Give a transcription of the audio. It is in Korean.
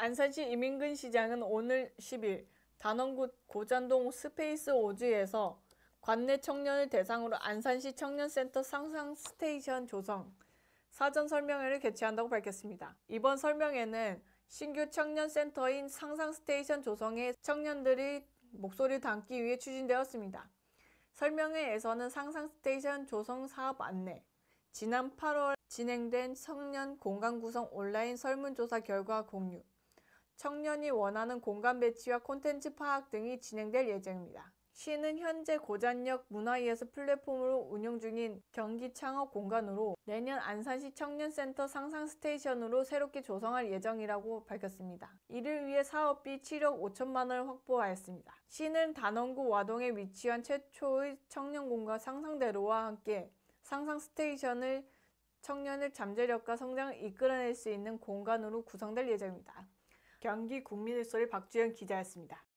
안산시 이민근 시장은 오늘 10일 단원구 고잔동 스페이스 오즈에서 관내 청년을 대상으로 안산시 청년센터 상상스테이션 조성 사전 설명회를 개최한다고 밝혔습니다. 이번 설명회는 신규 청년센터인 상상스테이션 조성에 청년들이 목소리를 담기 위해 추진되었습니다. 설명회에서는 상상스테이션 조성 사업 안내, 지난 8월 진행된 청년 공간 구성 온라인 설문조사 결과 공유, 청년이 원하는 공간 배치와 콘텐츠 파악 등이 진행될 예정입니다. 시는 현재 고잔역 문화예술 플랫폼으로 운영 중인 경기 창업 공간으로 내년 안산시 청년센터 상상스테이션으로 새롭게 조성할 예정이라고 밝혔습니다. 이를 위해 사업비 7억 5천만 원을 확보하였습니다. 시는 단원구 와동에 위치한 최초의 청년공간 상상대로와 함께 상상스테이션을 청년의 잠재력과 성장을 이끌어낼 수 있는 공간으로 구성될 예정입니다. 경기 국민일소의 박주연 기자였습니다.